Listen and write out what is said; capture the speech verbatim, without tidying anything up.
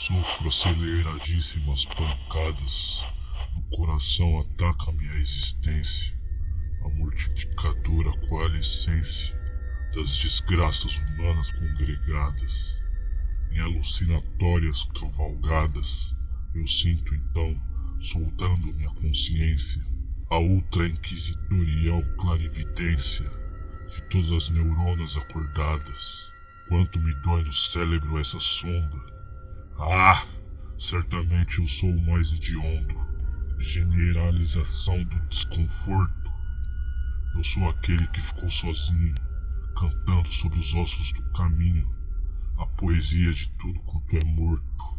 Sofro aceleradíssimas pancadas. No coração ataca minha existência, a mortificadora coalescência das desgraças humanas congregadas. Em alucinatórias cavalgadas, eu sinto então, soldando minha consciência, a ultra-inquisitorial clarividência de todas as neuronas acordadas. Quanto me dói no cérebro essa sonda. Ah! Certamente eu sou o mais hediondo. Generalização do desconforto. Eu sou aquele que ficou sozinho, cantando sobre os ossos do caminho a poesia de tudo quanto é morto.